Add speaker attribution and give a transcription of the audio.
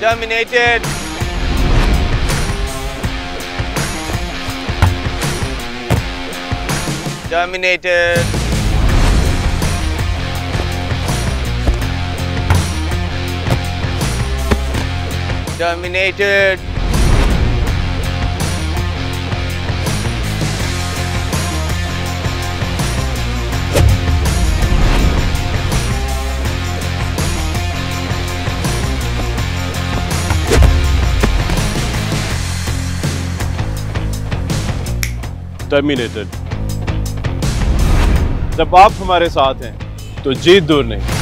Speaker 1: Terminated. Terminated. Terminated.
Speaker 2: Terminated. जब आप हमारे साथ हैं तो जीत दूर नहीं।